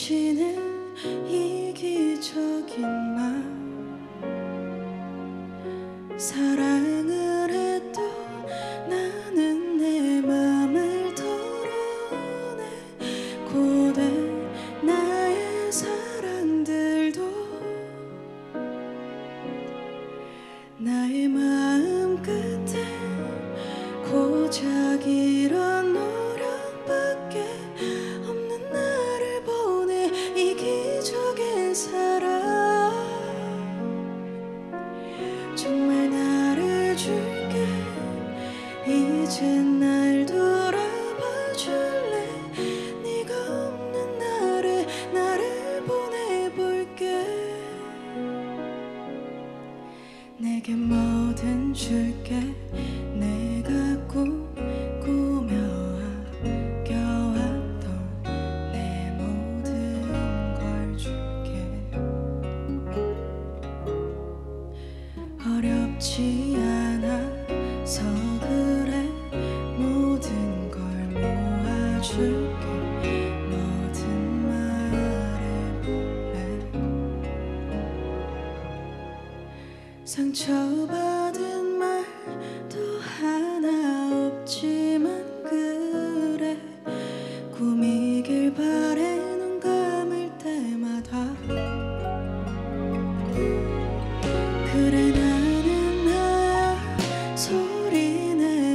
스치는 이기적인 마음 사랑을 해도 나는 내 맘을 털어내 고된 나의 사랑들도 나의 마음 끝에 고작 이런 노력밖에 없는 나를 보내 이 기적의 사랑 정말 나를 줄게 이젠 날 돌아봐 줄래 네가 없는 나를 보내볼게 내게 뭐든 줄게 내가 꿈꾸며 아껴왔던 내 모든 걸 줄게 어렵지 않아서 그래 모든 걸 모아줄게 뭐든 말해볼래 상처받은 말도 하나 없지만 그래 꿈이길 바래 눈 감을 때마다 그래 나는 나야 소리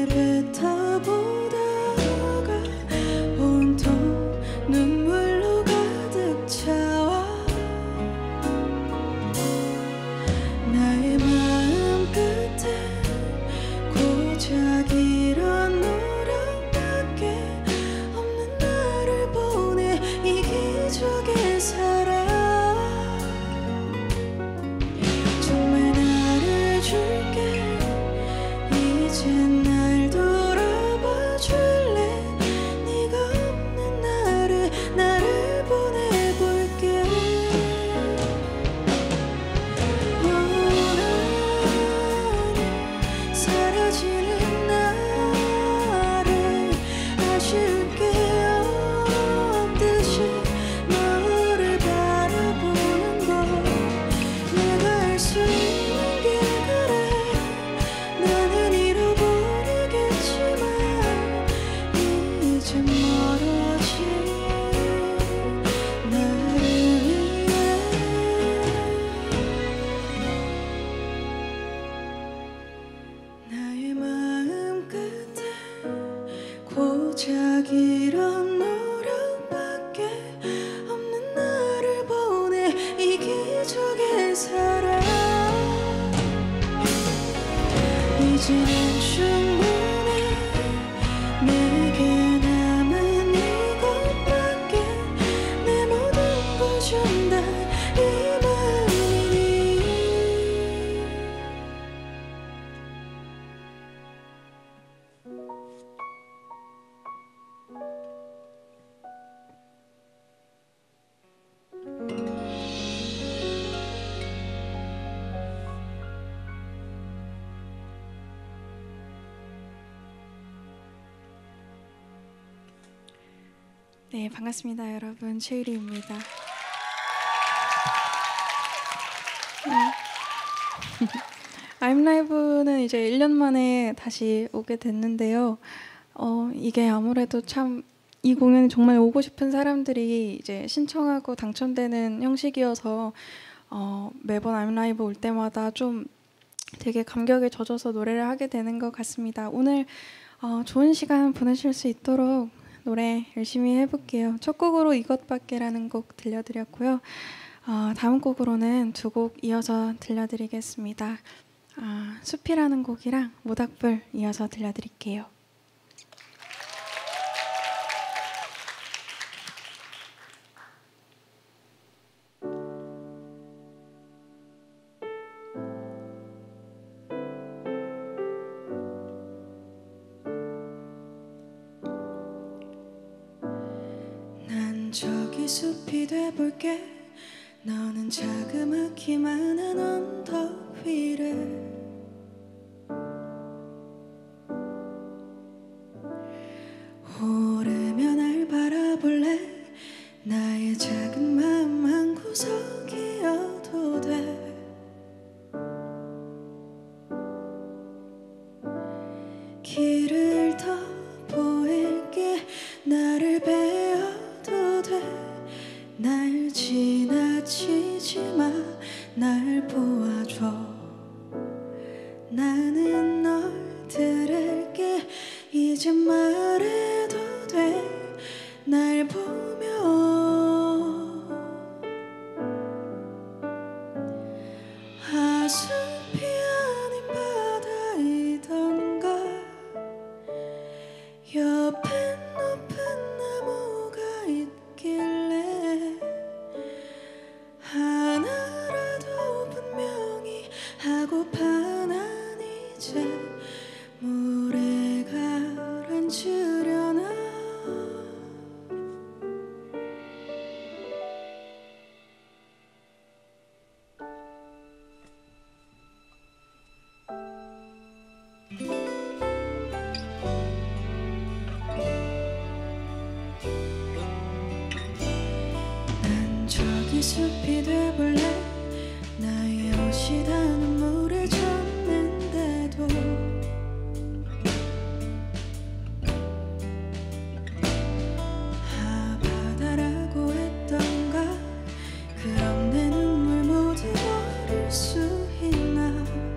내뱉어보다가 온통 눈물로 가득 차와 나의 마음 끝에 고작 이런 노력밖에 없는 나를 보내 이 기적의 사랑 정말 나를 줄게 이젠 날 돌아봐 줄래 네가 없는 나를 보내볼게 원하는 사라지는 나를 아쉬울 게 없듯이 너를 바라보는 것 내가 알 수 있는 게 그래 나는 잃어버리겠지만 이제 멀어진 나를 위해 나의 마음 끝에 고작 이런 노력밖에 없는 나를 보내 이 기적의 사랑 이제는 충분해 내게 남은 이것밖에 내 모든 걸 준다 이 마음이니 네, 반갑습니다, 여러분. 최유리입니다. 아임라이브는 이제 1년 만에 다시 오게 됐는데요. 이게 아무래도 참 이 공연에 정말 오고 싶은 사람들이 이제 신청하고 당첨되는 형식이어서 매번 아임라이브 올 때마다 좀 되게 감격에 젖어서 노래를 하게 되는 것 같습니다. 오늘 좋은 시간 보내실 수 있도록 노래 열심히 해볼게요. 첫 곡으로 이것밖에라는 곡 들려드렸고요. 다음 곡으로는 두 곡 이어서 들려드리겠습니다. 숲이라는 곡이랑 모닥불 이어서 들려드릴게요. 난 저기 숲이 돼볼게 너는 자그맣기만한 언덕 위를 오르며 날 바라볼래 나의 작은 날 보아줘. 나는 널 들을게. 이제 말해도 돼. 날 보며 하수피 아닌 바다이던가. 옆엔 높은 나무가 있길래 하나라도 분명히 하고파. 난 이제 물에 가라앉으려나. 난 저기 숲이 돼볼래. 나의 옷이 다 눈물에 젖는데도 바다라고 했던가. 그럼 내 눈물 모두 버릴 수 있나.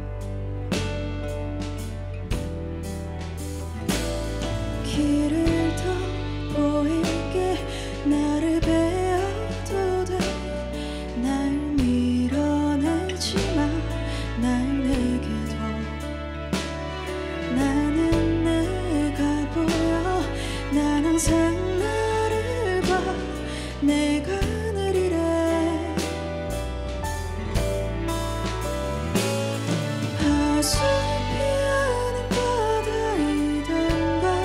길을 더 보일게. 나를 베어도 돼. 날 밀어내지 마. 날 내게 둬. 나는 내가 보여. 난 항상 나를 봐. 내가 느리래. 하수피 아닌 바다이던가.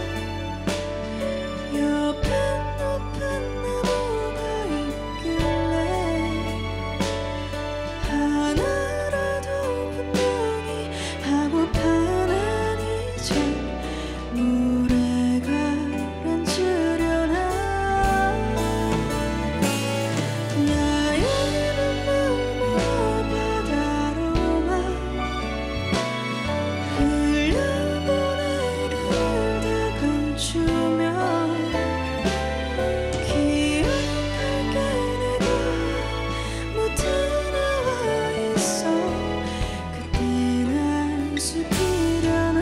옆엔 높은 나무가 있길래 하나라도 분명히 하고파. 난 이제 물에 가라앉으려나. 나의 눈물 모아 바다로만 흘려보내는 다 감추며 기억할게. 내가 못해 나와 있어. 그때 날 숨기려나.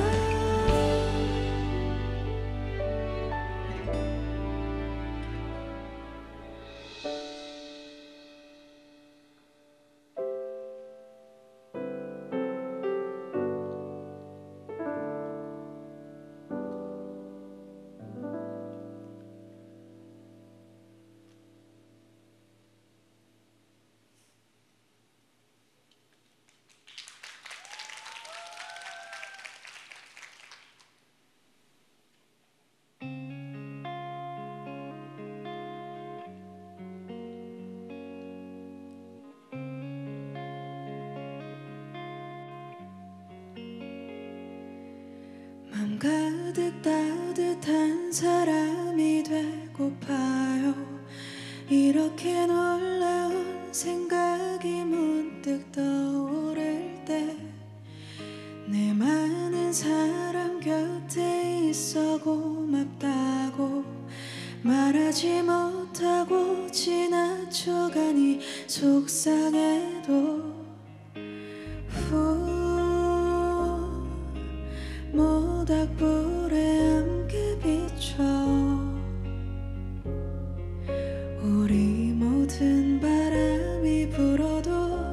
맘 가득 따뜻한 사람이 되고파요. 이렇게 놀라운 생각이 문득 떠오를 때 내 많은 사람 곁에 있어 고맙다고 말하지 못하고 지나쳐가니 속상해도 모닥불에 함께 비춰. 우리 모든 바람이 불어도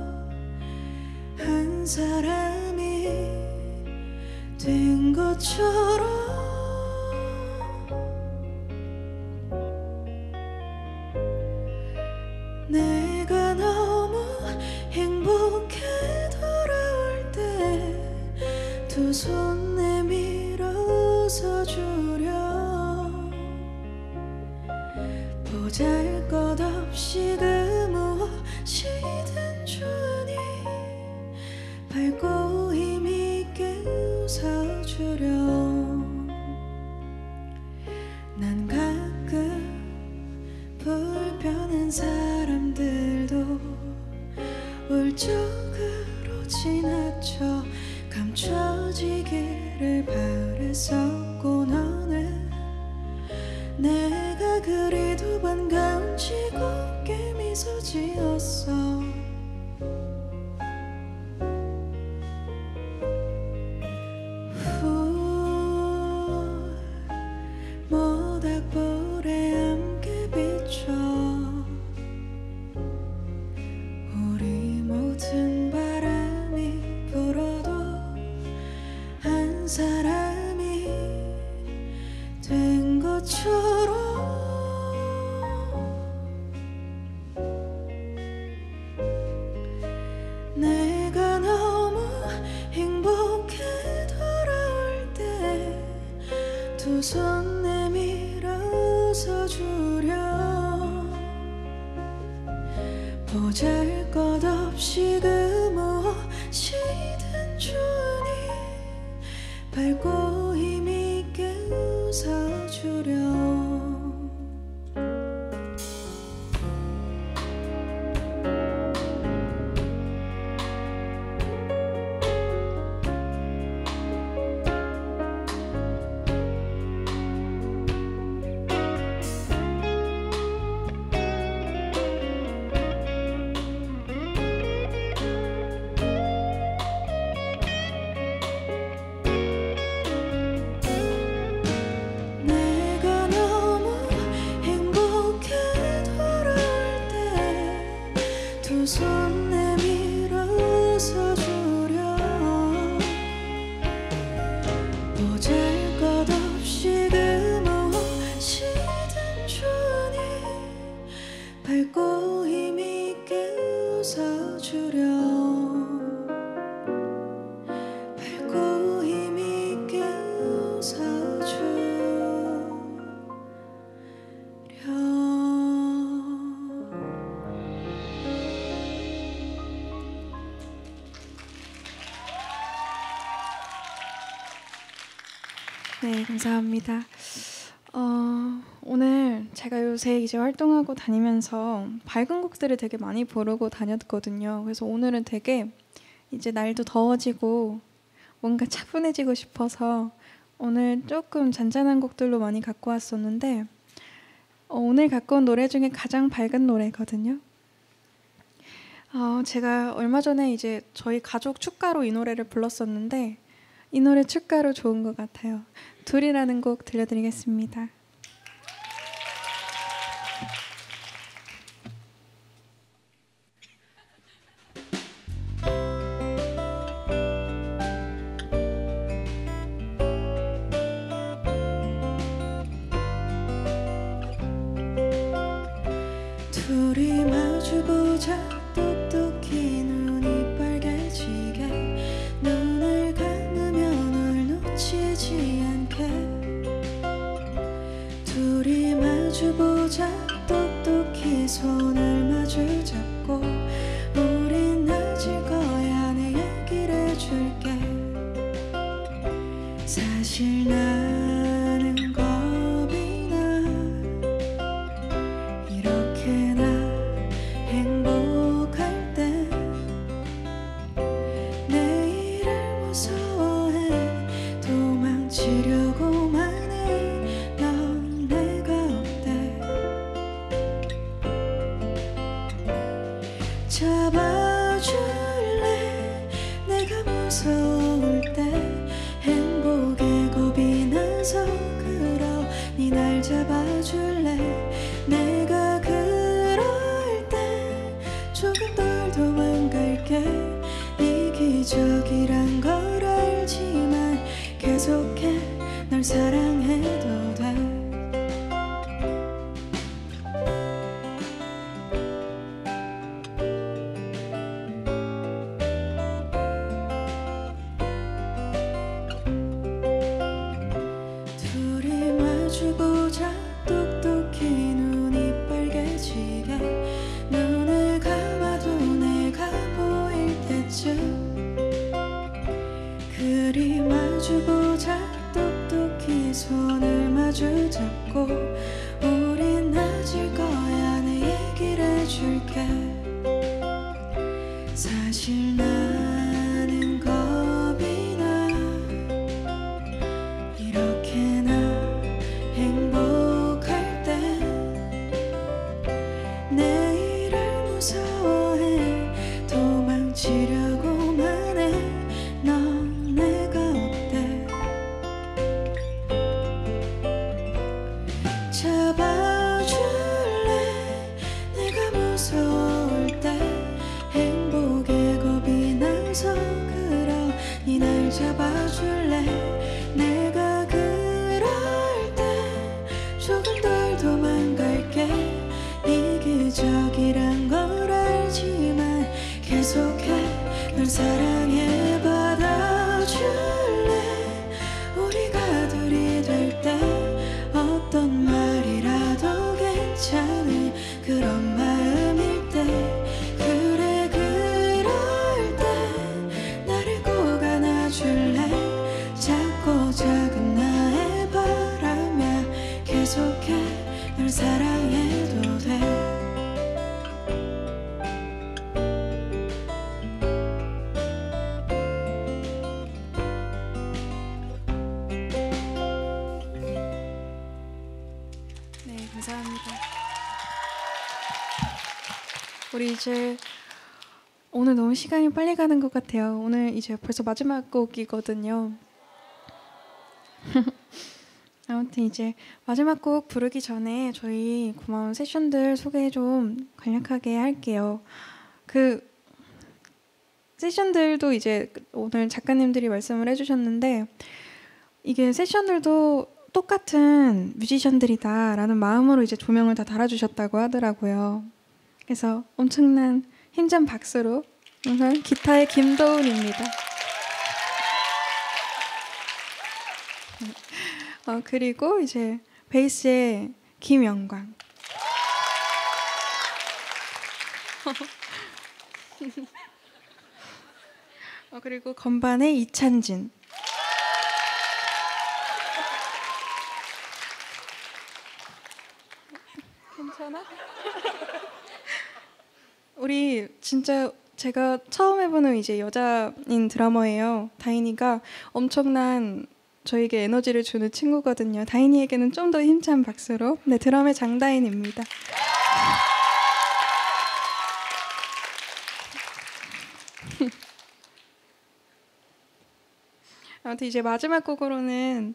한 사람이 된 것처럼. 내가 너무 행복해 돌아올 때 두 손 내밀어 웃어주려. 보잘것없이 그 무엇이든 좋으니 밝고 힘있게 웃어주려. 난 가끔 불편한 사람들도 울적으로 지나쳐 감춰지기를 바랬었고. 너는 내가 그리도 반가운지 곱게 보잘것없이 그 무엇이든 주니 밝고 힘있게 웃어주려. 손 내밀어 웃어주려. 보잘것없이 그 무엇이든 주니 밝고 힘있게 웃어주려. 밝고 힘있게 웃어주려. 네, 감사합니다. 오늘 제가 요새 이제 활동하고 다니면서 밝은 곡들을 되게 많이 부르고 다녔거든요. 그래서 오늘은 되게 이제 날도 더워지고 뭔가 차분해지고 싶어서 오늘 조금 잔잔한 곡들로 많이 갖고 왔었는데 오늘 갖고 온 노래 중에 가장 밝은 노래거든요. 제가 얼마 전에 이제 저희 가족 축가로 이 노래를 불렀었는데 이 노래 축가로 좋은 것 같아요. 둘이라는 곡 들려드리겠습니다. 둘이 마주보자 똑똑히 눈이 빨개지게 눈을 감으면 널 놓치지 않게. 둘이 마주보자 똑똑히 손을 마주 잡고 우린 낮을 거야 내 얘기를 해줄게. 사실 나는 겁이 나 이렇게 나 행복할 때 내일을 무서워해 도망치려고만 해. 넌 내가 어때? 잡아줄래? 내가 무서울 때 행복에 겁이 나서 그러니 날 잡아줄래? 내가 그럴 때 조금 덜 도망갈게. 이기적이란 걸 알지만 계속해 널 사랑해도 돼. 둘이 마주보자 똑똑히 눈이 빨개지게 눈을 감아도 내가 보일 때쯤 그리 마주보자 똑똑히 손을 마주 잡고 우린 낮을 거야 내 얘기를 해줄게. 사실 나는 겁이 나 이렇게 나 행복할 때 내일을 무서워해 도망치려고만 해. 넌 내가 어때? 잡아줄래? 내가 무서울 때 행복에 겁이 나서 그러니 날 잡아줄래? 내가 그럴 때 조금 덜 도망갈게. 이기적이란 걸 알지만 계속해 널 사랑해. 받아줄래? 우리가 둘이 될 때 어떤 말이라도 괜찮은 그런 마음일 때 우리 이제 오늘 너무 시간이 빨리 가는 것 같아요. 오늘 이제 벌써 마지막 곡이거든요. 아무튼 이제 마지막 곡 부르기 전에 저희 고마운 세션들 소개 좀 간략하게 할게요. 그 세션들도 이제 오늘 작가님들이 말씀을 해주셨는데 이게 세션들도 똑같은 뮤지션들이다라는 마음으로 이제 조명을 다 달아주셨다고 하더라고요. 그래서 엄청난 힘찬 박수로 우선 기타의 김도훈입니다. 그리고 이제 베이스의 김영광. 그리고 건반의 이찬진. 괜찮아? 우리 진짜 제가 처음 해보는 이제 여자인 드러머예요. 다인이가 엄청난 저에게 에너지를 주는 친구거든요. 다인이에게는 좀 더 힘찬 박수로. 네, 드럼의 장다인입니다. 아무튼 이제 마지막 곡으로는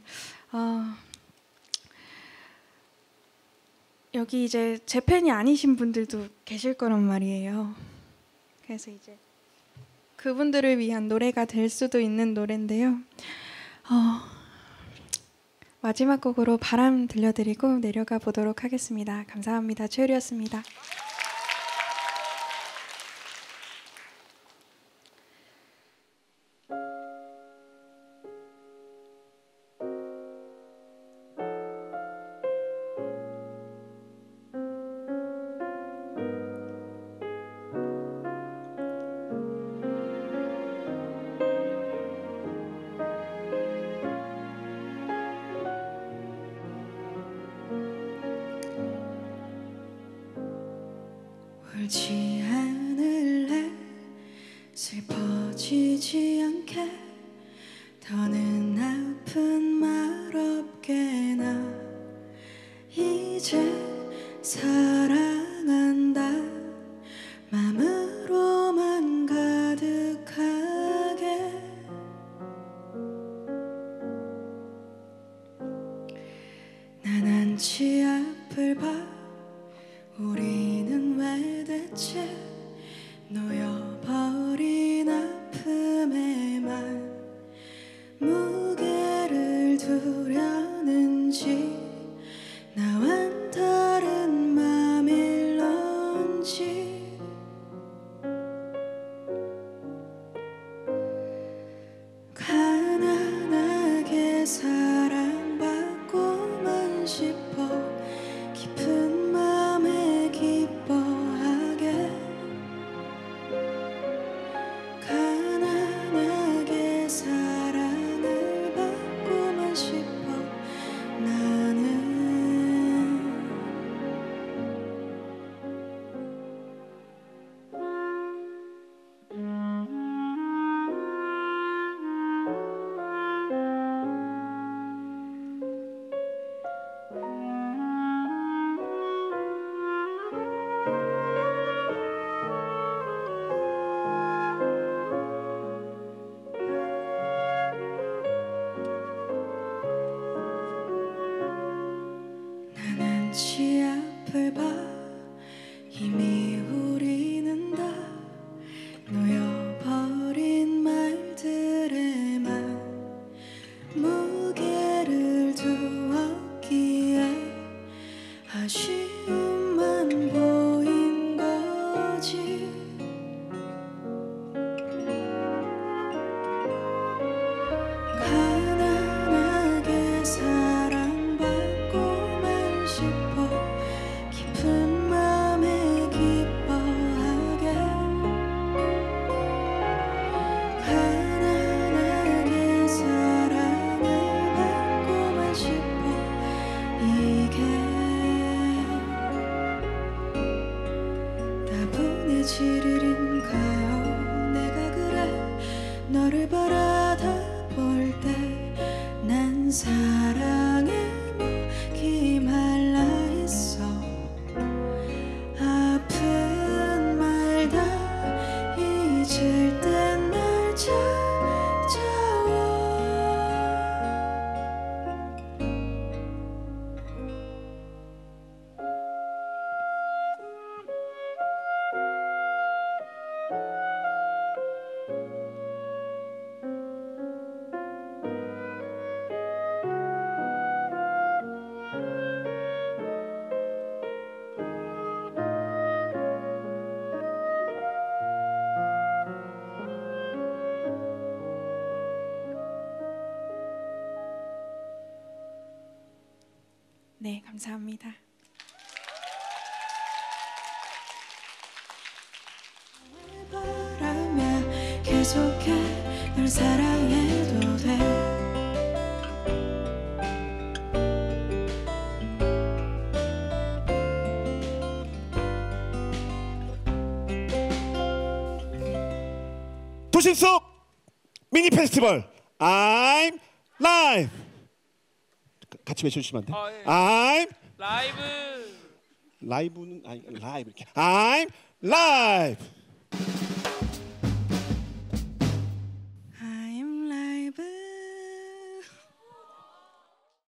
여기 이제 제 팬이 아니신 분들도 계실 거란 말이에요. 그래서 이제 그분들을 위한 노래가 될 수도 있는 노래인데요. 마지막 곡으로 바람 들려드리고 내려가 보도록 하겠습니다. 감사합니다. 최유리였습니다. 울지 않을래 슬퍼지지 않게 더는 아픈 말 없게 나 이제 사랑한다 맘으로만 가득하게 난 안치 앞을 봐 우리는 왜 대체 놓여버린 아픔에만 무게를 두려는지 나와는 다른 맘일런지 가난하게 사랑받고만 싶어 깊은 맘에 기뻐하게 가난하게 사랑을 받고만 싶어 나는 지 앞을 봐 이미 우리는 다 놓여버린 말들에만 무게를 두었기에 아쉬움만 보인 거지 가난하게 사랑받고만 싶어 깊은 맘에 기뻐하게 가난하게 사랑을 받고만 싶어 이게 다분해질 일인가요 내가 그래 너를 바라다 볼 때 난 사랑에 목이 말라 있어 아픈 맘 네, 감사합니다. 바라며 계속해 널 사랑해도 돼. 도심 속 미니 페스티벌 I'm live. 같이 외쳐주시면 안 돼? 아, 예. I'm 라이브. 라이브는 아니 라이브 이렇게 I'm live.